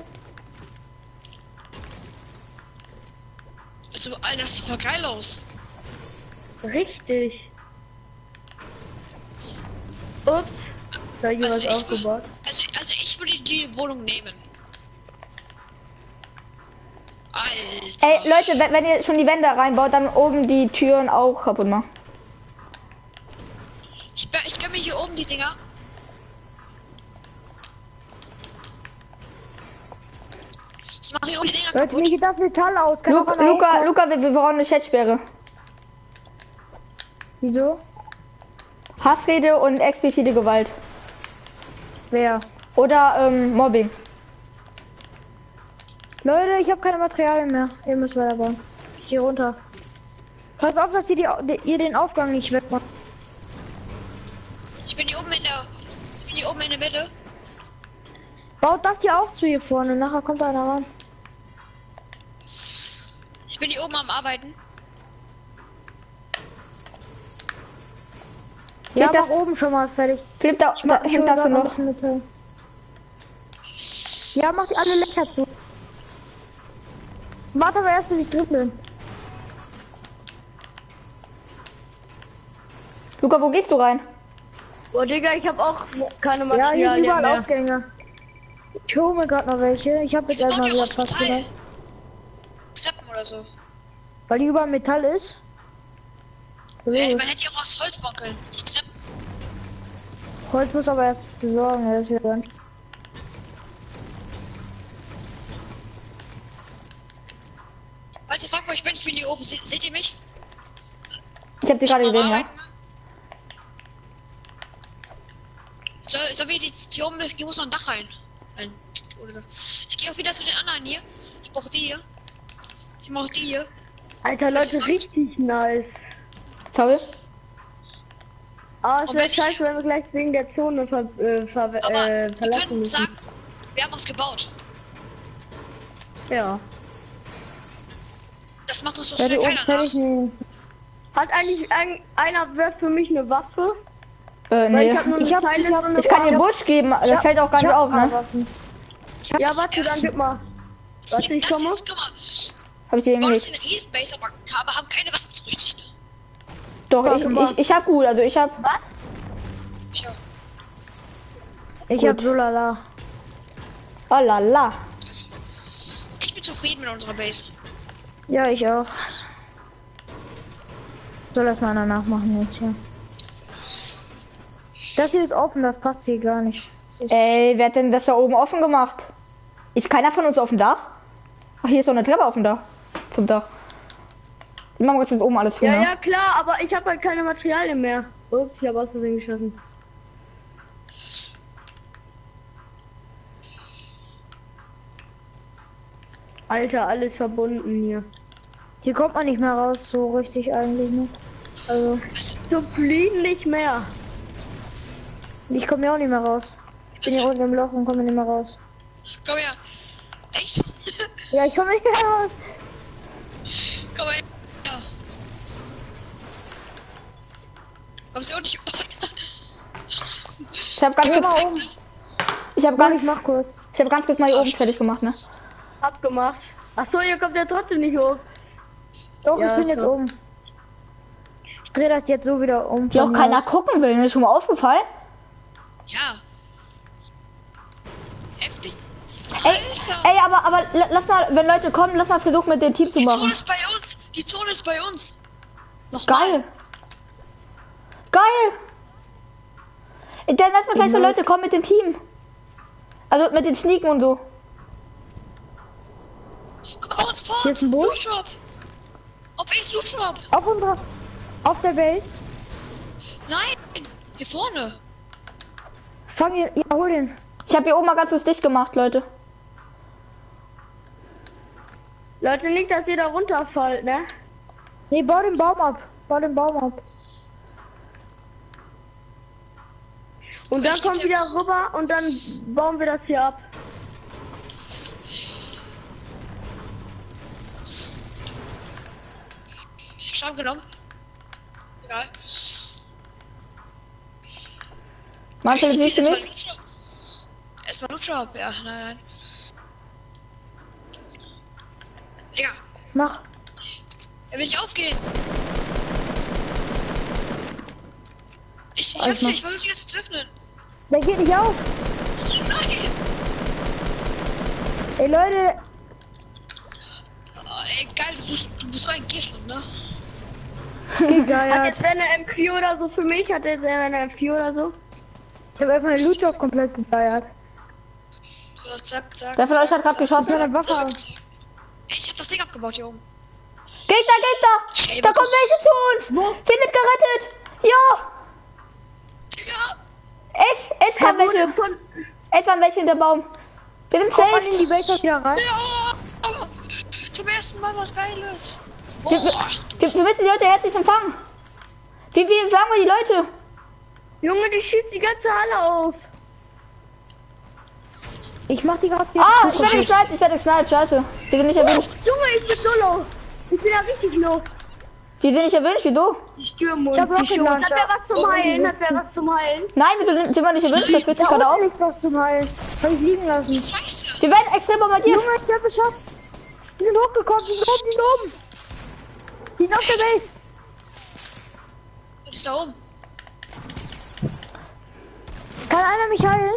Also, Alter, das sieht voll geil aus. Richtig. Ups. Da hat jemand Also ich, aufgebaut. also ich würde die Wohnung nehmen. Alter. Ey, Leute, wenn ihr schon die Wände reinbaut, dann oben die Türen auch kaputt machen. Ich gönn mir hier oben die Dinger. Ich mache hier oben die Dinger Leute, kaputt. mir geht das Metall aus. Kann auch einer Luca, helfen? Luca, wir brauchen eine Chatsperre. Wieso? Hassrede und explizite Gewalt. Wer? Oder Mobbing. Leute, ich habe keine Materialien mehr. Ihr müsst weiter bauen. Hier runter. Pass auf, dass ihr den Aufgang nicht wegmacht. Ich bin hier oben in der Mitte. Baut das hier auch zu hier vorne. Nachher kommt da einer ran. Ich bin hier oben am Arbeiten. Ja, Geht mach das- oben schon mal fertig. Philipp, da hinten hast du ein noch. bisschen Metall. Ja, mach die alle Löcher zu. Warte aber erst, bis ich drin bin. Luca, wo gehst du rein? Oh, Digga, ich hab auch keine Ja, hier sind Materialien überall mehr. Aufgänge. Ich hole mir gerade noch welche. Ich habe jetzt Wieso erstmal baut ihr wieder aus fast Metall? wieder. Treppen oder so. Weil die überall Metall ist. Man hätte ja auch aus Holz bauen können. Die Treppen. Holz muss aber erst besorgen, das ist ja dann. Leute, fragt euch, ich bin hier oben. Seht ihr mich? Ich habe die gerade gesehen, ja. So wie die oben, hier muss noch ein Dach rein. Ich gehe auch wieder zu den anderen hier. Ich brauche die hier. Ich brauche die hier. Alter, Leute, richtig nice. Sorry. Aber es Und wäre wenn ich- scheiße, wenn wir gleich wegen der Zone Aber wir verlassen können müssen. sagen, wir haben was gebaut. Ja. Das macht uns so Ja, die schnell oben keiner fertig nach. nehmen. Hat eigentlich einer wer für mich eine Waffe? Weil Nee. ich habe nur eine Ich hab- Silence ich hab- und eine Ich kann dir Waffe. Busch geben, das fällt auch gar nicht auf, ne? Waffen. Ja, warte, dann gib mal. Warte, ich komme. Guck mal, Hab ich dir wir bauen uns hingelegt. in eine Riesenbase, aber haben keine Waffen so richtig. Ne? Doch, Warte mal. ich hab gut, also ich hab. Tja, Ich hab so lala. Oh la la. also, ich bin zufrieden mit unserer Base. Ja, ich auch. Soll das mal einer nachmachen jetzt hier. Das hier ist offen, das passt hier gar nicht. Ey, wer hat denn das da oben offen gemacht? Ist keiner von uns auf dem Dach? Ach, hier ist doch eine Treppe auf dem Dach. Zum Dach. Die machen wir jetzt oben alles zu, Ja, ne? ja, klar, aber ich habe halt keine Materialien mehr. Ups, ich habe aus Versehen geschossen. Alter, alles verbunden hier. Hier kommt man nicht mehr raus, so richtig eigentlich, ne? Also, Zum Fliehen nicht mehr. ich komme ja auch nicht mehr raus. Ich bin hier unten im Loch und komme nicht mehr raus. Komm her. Echt? Ja, ich komme nicht mehr raus. Komm her. Ja. Kommst du auch nicht? Ich hab ganz Geh kurz. mal um. Ich hab Komm, ganz, ich mach kurz. ich hab ganz kurz mal hier oben fertig gemacht, ne? Abgemacht. Ach so, ihr kommt ja trotzdem nicht hoch. Doch, Ja, ich bin jetzt klar. oben. Ich drehe das jetzt so wieder um. Die auch von mir keiner aus. gucken will, ne? Schon mal aufgefallen? Ja. Heftig. Ey, Alter. ey, aber lass mal, wenn Leute kommen, lass mal versuchen mit dem Team zu Die Zone machen. ist bei uns. Die Zone ist bei uns. Noch Geil. Geil. Dann lass mal gleich, wenn Leute kommen mit dem Team. Also mit den Sneaken und so. Guck mal, uns vor. Hier ist ein Boot. Loot Shop. Auf welches Loot Shop? Auf der Base. Nein. Hier vorne. Fang ihn, ja, hol den. Ich habe hier oben mal ganz kurz dicht gemacht, Leute. Leute, nicht, dass ihr da runterfallt, ne? Nee, bau den Baum ab. Bau den Baum ab. Und dann kommt wieder rüber und dann bauen wir das hier ab. Schaum genommen. Egal. Marcel, siehst du Erstmal mich? Loot Shop. Erstmal Loot Shop. Ja, nein. Digga, Mach. er will nicht aufgehen. Ich Alles öffne, mach. ich versuche die ganze Zeit zu öffnen. Der geht nicht auf. Nein! Ey, Leute. Oh, ey, geil, du bist so ein Gierschlund, ne? Hat Gegeiert. jetzt eine M4 oder so für mich? Hat jetzt eine M4 oder so? Ich hab einfach den Loot-Job komplett gegeiert. So, zack, zack. Wer von euch hat gerade Das ist geschossen? eine Waffe. Zack, zack. Ich hab das Ding abgebaut hier oben. Geht da! Da kommen welche zu uns! Wir sind gerettet! Ja! Ja! Es kam welche. Von, Es waren welche in der Baum. Wir sind Kommt man in safe. die Base auch wieder rein? Ja! Zum ersten Mal was Geiles. Oh, Wir müssen die Leute herzlich empfangen. Wie empfangen wir die Leute? Junge, die schießt die ganze Halle auf. Ich mach die gerade hier. Ah, ich werde gesniped, scheiße. Die sind nicht erwünscht. Junge, ich bin so low. Ich bin ja richtig low. Die sind nicht erwünscht, wieso? Die Stürme Ich hab und die Rocket Show. Hat Launcher. wer was zum Heilen? Hat wer was zum Heilen? Nein, wieso sind wir nicht erwünscht? Das wird sich Da gerade auf. unten liegt was zum Heilen. Hab ich liegen lassen. Scheiße. Wir werden extrem bombardiert. Junge, ich hab geschafft. Die sind hochgekommen, die sind oben. Die sind auf der Base. Was ist da oben? Kann einer mich heilen?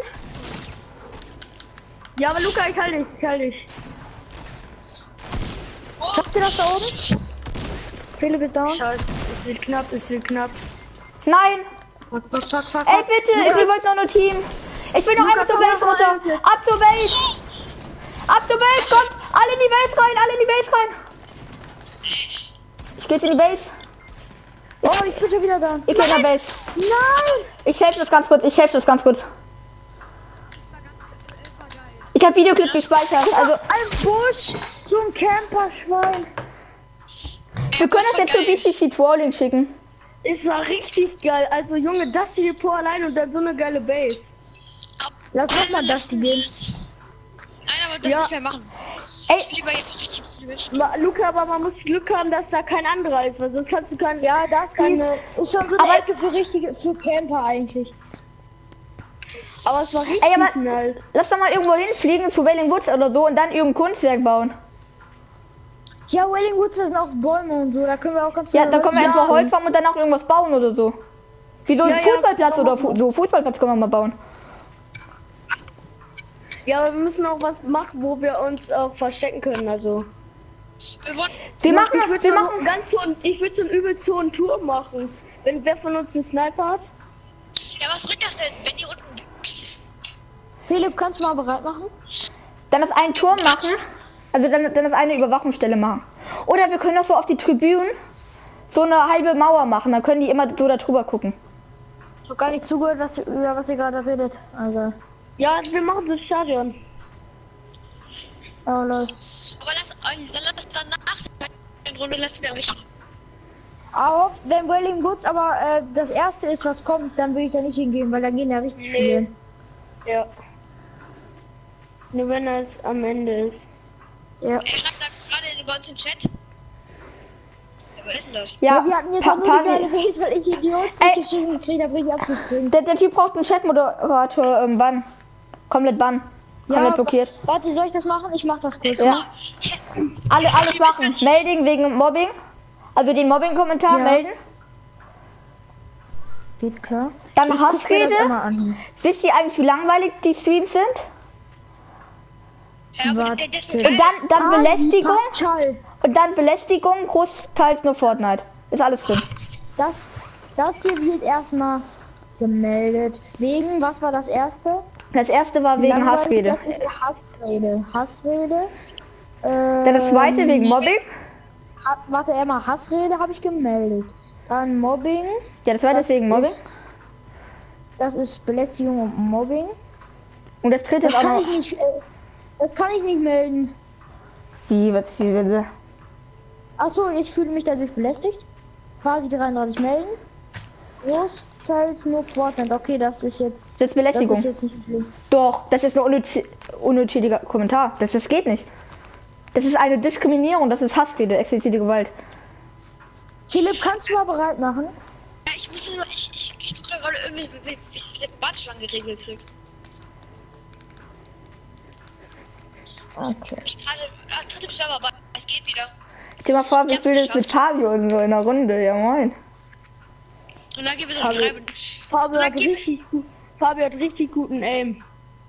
Ja, aber Luca, ich halte dich, ich halte dich. Oh, Habt ihr das da oben? Philipp ist down. Scheiße, es wird knapp, es wird knapp. Nein! Fuck. Ey, bitte, wir wollten noch nur Team. Ich will noch einmal zur Base runter. Ab zur Base. Ab zur Base, kommt. Alle in die Base rein, alle in die Base rein. Ich geh jetzt in die Base. Oh, ich bin schon wieder da. Ich geh in der Base. Nein! Ich helfe das ganz kurz, Ich habe Videoclip gespeichert, also Ein Busch, so ein Camperschwein. wir können das jetzt zu BCC Trolling schicken. Es war richtig geil. Also Junge, das hier pro allein und dann so eine geile Base. Lass doch mal das gehen. Nein, aber das nicht mehr machen. Ey. Ich will lieber jetzt so richtig viele Menschen. Luca, aber man muss Glück haben, dass da kein anderer ist, weil sonst kannst du keinen. Ja, das ist schon so Aber- eine Ecke für Camper eigentlich. Aber es war richtig Ey, aber nice. lass doch mal irgendwo hinfliegen zu Wailing Woods oder so und dann irgendein Kunstwerk bauen. Ja, Welling Woods sind auch Bäume und so, da können wir auch ganz Ja, viele da können wir Holz erstmal machen. Holz farmen und danach irgendwas bauen oder so. Wie so ein Ja, ja, Fußballplatz oder so Fußballplatz können wir mal bauen. Ja, aber wir müssen auch was machen, wo wir uns auch verstecken können. Also. Wir wollen. Wir machen, Ich würde so einen übelst hohen Turm machen. Wenn wer von uns einen Sniper hat. Ja, was bringt das denn, wenn die unten schießen? Philipp, kannst du mal bereit machen? dann das einen Turm machen, also dann das eine Überwachungsstelle machen. Oder wir können auch so auf die Tribünen so eine halbe Mauer machen, dann können die immer so da drüber gucken. Ich hab gar nicht zugehört, über was ihr gerade redet. Also, Ja, wir machen das Stadion. oh Leute. Aber lass danach in Runde lassen wir richten. Auf, wenn Welling Woods aber das erste ist, was kommt, dann würde ich da nicht hingehen, weil dann gehen ja richtig viele hin. Ja. Nur wenn es am Ende ist. Ja. Er schreibt da gerade in den ganzen Chat. Ja, was ist denn das? Ja, Wir hatten jetzt auch nur die geile Base, weil ich Idiot Ey. geschissen gekriegt habe, richtig abzuspringen. der Typ braucht einen Chatmoderator, Bann. Komplett Bann. Komplett blockiert. Warte, soll ich das machen? Ich mach das kurz. Ja. Alles machen. Melden wegen Mobbing. Also den Mobbing-Kommentar Ja. melden. Geht klar. Dann Guck mir Hassrede. das immer an. Wisst ihr eigentlich, wie langweilig die Streams sind? Ja, aber Warte. Und dann Belästigung. Pascal, Und dann Belästigung, großteils nur Fortnite. Ist alles drin. das hier wird erstmal gemeldet. Wegen, was war das erste? Das erste war wegen Langweilig, Hassrede. Das ist Hassrede. Hassrede. Dann das zweite wegen Mobbing. Warte, einmal Hassrede habe ich gemeldet. Dann Mobbing. Ja, das zweite ist wegen Mobbing. Das ist Belästigung und Mobbing. Und das dritte Das ist auch kann noch. ich nicht. Das kann ich nicht melden. Wie bitte? Achso, ich fühle mich dadurch belästigt. Quasi 33 melden. Großteils nur Fortnite. Okay, das ist jetzt. Das ist Das Belästigung. ist jetzt nicht schlimm. Doch, das ist ein unnötiger Kommentar. Das geht nicht. Das ist eine Diskriminierung, das ist Hassrede, explizite Gewalt. Philipp, kannst du mal bereit machen? Ja, ich muss nur, ich gucke da gerade irgendwie, wie ich die Badschlange geregelt krieg. Okay. Ich gerade, dritte Server, aber es geht wieder. Stell dir mal vor, wir spielen jetzt mit Fabio und so in der Runde. Ja, moin. Und dann gehen wir so schreiben. Fabio hat richtig guten Aim.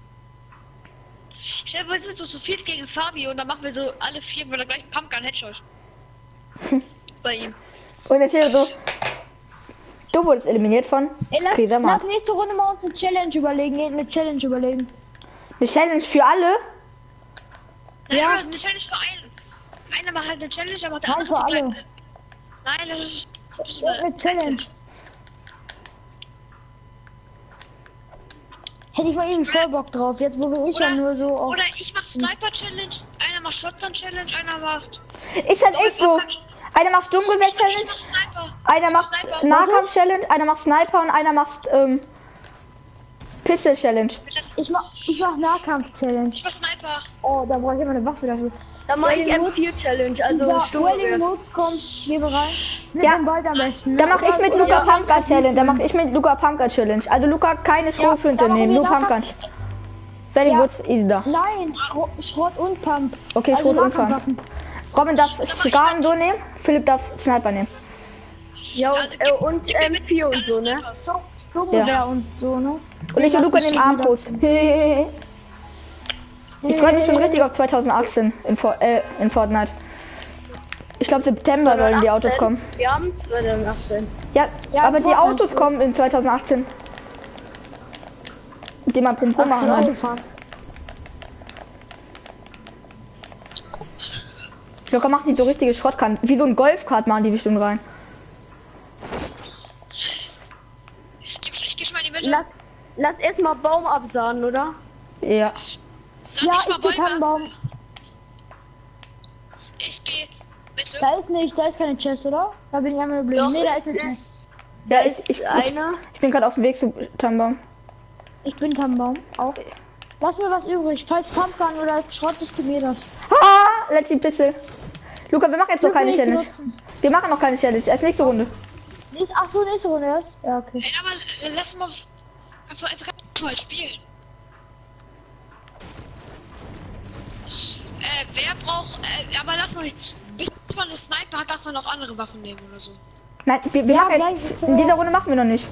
Stell dir vor, wir sind so viel gegen Fabio und dann machen wir so alle vier mit der gleichen Pumpgun Headshot. Bei ihm. Und jetzt hier so. Du wurdest eliminiert von Ey, Krisamat. lass nächste Runde mal uns eine Challenge überlegen. Eine Challenge überlegen. Eine Challenge für alle. Ja, eine Challenge für einen. Einer macht halt eine Challenge, aber der Nein, andere für alle. bleibt- Nein, das ist. Ja, eine Challenge. Hätte ich mal eben voll Bock drauf. Jetzt, wo wir eh schon nur so auf. Oder ich mach Sniper Challenge, einer macht Shotgun Challenge, einer macht. Ist halt echt so. Einer macht Sturmgewehr Challenge, Sniper. einer macht Nahkampf Challenge, einer macht Sniper und einer macht Pistol Challenge. Ich mach Nahkampf-Challenge. Ich mach Sniper. Oh, da brauche ich immer eine Waffe dafür. Dann mache ich Welling M4 Challenge, also Welling Sturmgewehr. Woods kommt, geh bereit. Mit Ja. dem Ball am besten. Da mach ich mit Luca Pumpgun Challenge. Da mach ich mit Luca Pumpgun Challenge. Also Luca keine Schrotflinte da machen nehmen, wir nur Nahkampf. Pumpgun. Very good, easy da. Nein, Schrott und Pump. Okay, Also Schrot und Pump. Nahkampfwaffen. Robin darf Scar und so nehmen, Philipp darf Sniper nehmen. Ja, und M4 und so, ne? Sturmgewehr und so, ne? Und ich und Luca nehmen Armbrust. Ich freue mich schon richtig auf 2018 in Fortnite. Ich glaube September sollen die Autos kommen. Wir haben 2018. Ja, Ja, aber die Fortnite. Autos kommen in 2018. Mit dem man Pum machen kann. Autofahren. Locker machen die so richtige Schrottkarten. Wie so ein Golfkart machen die bestimmt rein. Ich geh schon mal in die Mitte. Lass erstmal Baum absahnen, oder? Ja. Sag Ja, nicht mal ich bin Bäume. Tannenbaum. Ich geh. Willst du? Da ist keine Chest, oder? Da bin ich einmal blöd. Nee, da ist eine Chest. Ja, ich bin gerade auf dem Weg zu Tannenbaum. Ich bin Tannenbaum. Auch. Lass mir was übrig. Falls Pumpgun oder Schrott ist, gib mir das. Ah, letzte Pisse. Luca, wir machen jetzt noch keine Dürfen wir Challenge. nicht benutzen. Wir machen noch keine Challenge. Als nächste Runde. Ach so, nächste Runde erst? Ja, okay. Ey, aber lass mal was. Einfach mal spielen. Wer braucht. Aber lass mal. Bis man eine Sniper hat, darf man auch andere Waffen nehmen oder so. Nein, wir Ja, machen gleich, in dieser Runde machen wir noch nicht.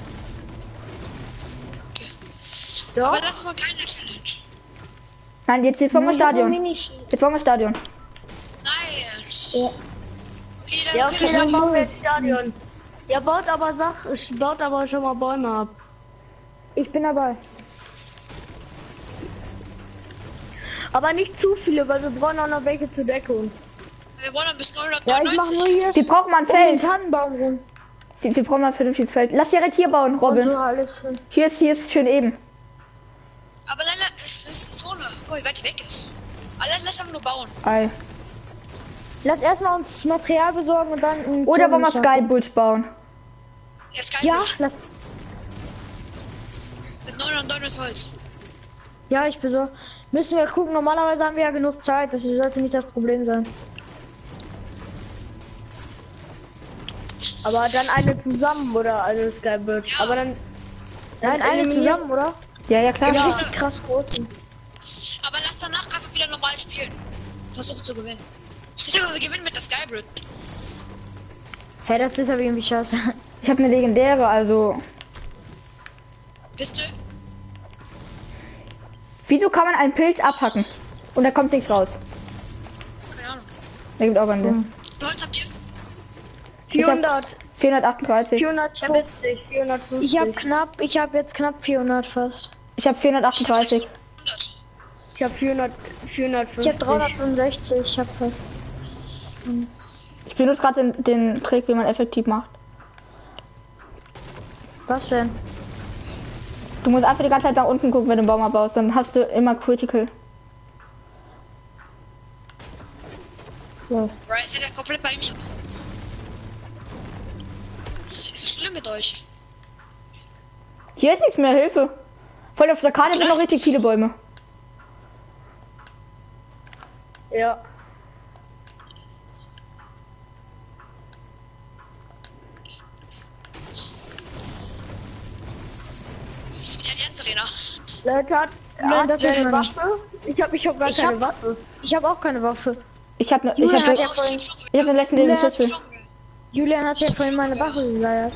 Aber lass mal keine Challenge. Nein, jetzt wollen wir Stadion. Mini- Jetzt wollen wir Stadion. Nein. Ja. Okay, dann, Ja, okay, okay, dann dann bauen wir ein Stadion. Ja, baut aber schon mal Bäume ab. Ich bin dabei. Aber nicht zu viele, weil wir brauchen auch noch welche zur Deckung. wir wollen bis Ja, ich mach 999. nur hier Wir brauchen mal ein um den Feld. Tannenbaum rum. Wir brauchen mal ein vernünftiges Feld. Lass direkt hier bauen, Und Robin. so alles hin. Hier ist schön eben. Aber leider, es ist eine Zone. Guck mal, wie weit die weg ist. Aber lass einfach nur bauen. Ei. Lass erstmal uns Material besorgen und dann. einen Oder wollen wir Tunnel schaffen. Skybridge bauen? Ja, ist geil. Ja, lass. Mit 999 Holz. Ja, ich besorge. Müssen wir gucken. Normalerweise haben wir ja genug Zeit. Das sollte nicht das Problem sein. Aber dann eine zusammen, oder? Also Skybird. Ja. Aber dann. Nein, eine eliminieren- zusammen, oder? Ja, klar. Ja. Richtig krass großen. Aber lass danach einfach wieder normal spielen. Versuch zu gewinnen. Stell dir mal, wir gewinnen mit der Skybridge. Hey, das ist aber irgendwie scheiße. Ich habe eine legendäre, also. Bist du? Wieso kann man einen Pilz abhacken? Und da kommt nichts raus. Keine Ahnung. Da gibt auch einen Sinn. Holz habt ihr? 400, 438. 450, 450. Ich habe jetzt knapp 400 fast. Ich habe 438. 100. Ich habe 450. Ich habe 365. Ich habe fast. Ich benutze gerade den Trick, wie man effektiv macht. Was denn? Du musst einfach die ganze Zeit nach unten gucken, wenn du einen Baum abbaust. Dann hast du immer Critical. So. Brian ist ja komplett bei mir. Ist so schlimm mit euch. Hier ist nichts mehr, Hilfe. Voll auf der Karte sind noch richtig viele Bäume. Ja. Das ist die Allianz Arena. Leute, hat das ist eine meine- Waffe? Ich hab gar Ich keine hab- Waffe. Ich habe auch keine Waffe. Ich habe Julian hat eine ja vorhin, legendäre Julian- Schüssel. Julian hat ja vorhin meine Waffe geleiert.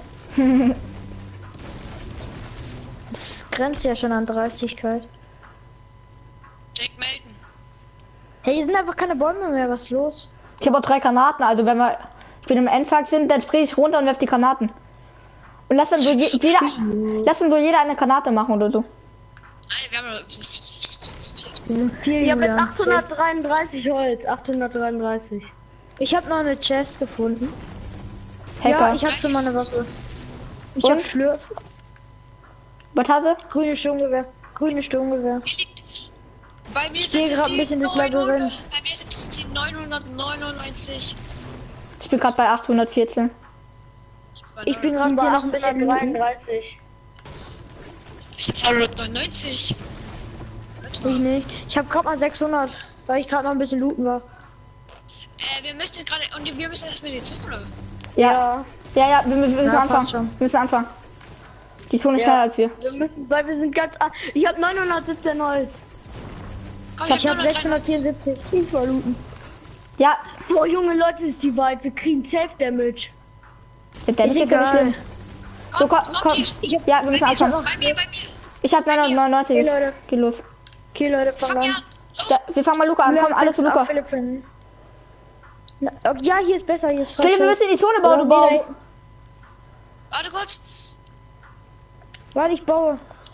Das grenzt ja schon an Dreistigkeit. Direkt melden. Hey, hier sind einfach keine Bäume mehr. Was ist los? Ich habe auch 3 Granaten, also wenn wir im Endfall sind, dann springe ich runter und werf die Granaten. Und lass dann so jeder eine Granate machen oder so. Nein, wir haben nur. Wir sind viel, Ich habe jetzt Julian. 833 Holz. 833. Ich habe noch eine Chest gefunden. Hacker. Ja, ich habe schon mal eine Waffe. Ich habe Und? Schlürf. Was hast du? Grüne Sturmgewehr. Grüne Sturmgewehr. Hier liegt. Bei mir Ich sehe sind es gerade ein die bisschen das 900. Labyrinth. Bei mir sind es die 999. Ich bin gerade bei 814. Ich bin gerade hier noch ein bisschen looten. 833. Ich hab 999. Ich nicht. Ich habe gerade mal 600, weil ich gerade noch ein bisschen looten war. Wir müssen gerade. Und wir müssen erstmal die Zone. Ja. Ja, wir müssen Ja, anfangen. passt schon. Wir müssen anfangen. Die Zone ist schneller als wir. Wir müssen, weil wir sind ganz. Ich habe 917 Holz. Komm, Ich habe 999. 674. Ich war looten. Ja, Boah, junge Leute, ist die weit. Wir kriegen Safe Damage. der Damage ist ja nicht schlimm. So, komm. Hier. Ja, wir müssen anfangen. Bei mir. Ich habe 999. Hey, Leute. Geht los. Okay, Leute, Fang fang an. an. Los. Ja, wir fangen mal Luca an. Komm, alles zu Luca. Philipp hin. Ja, hier ist besser, hier ist Philipp, wir müssen in die Zone bauen, du Baum. Warte kurz. Warte, ich baue.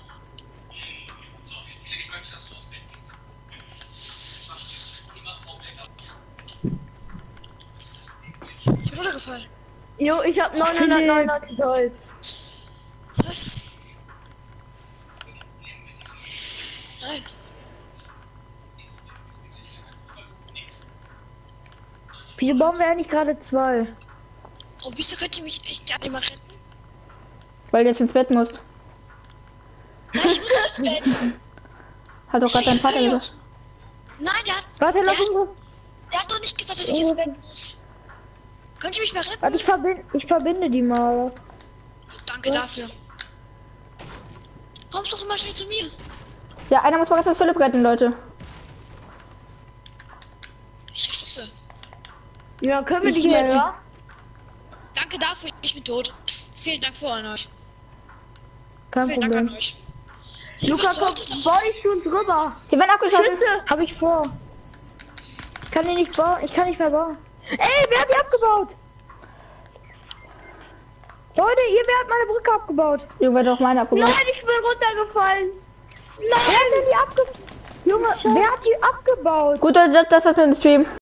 Ich bin runtergefallen. Jo, ich hab 999 Holz. Was? Nein. Wieso bauen wir eigentlich gerade 2? Oh, wieso könnt ihr mich echt gar nicht mal retten? Weil du jetzt ins Bett musst. Nein, ich muss ins Bett. Hat doch gerade dein Vater Mario. gesagt. Nein, Warte, lass uns. der hat doch nicht gesagt, dass ich ins Bett muss. Könnt ihr mich mal retten? Warte, ich verbinde die mal. Danke dafür. Kommst doch immer schnell zu mir. Ja, einer muss mal ganz Philipp retten, Leute. Ich erschusse. Ja, können wir nicht mehr, ja? Danke dafür, ich bin tot. Vielen Dank für euch. Kein Vielen Dank an Problem. euch. Luca, Was komm, sollte das? bau dich zu uns rüber. Hier werden abgeschossen. Schütze. Hab ich vor. Ich kann die nicht bauen. Ich kann nicht mehr bauen. Ey, wer hat die abgebaut? Leute, wer hat meine Brücke abgebaut? Irgendwer hat doch meine abgebaut. Nein, ich bin runtergefallen. Wer hat denn die abgebaut? Junge, wer hat die abgebaut? Gut, Leute, das war's mit dem Stream.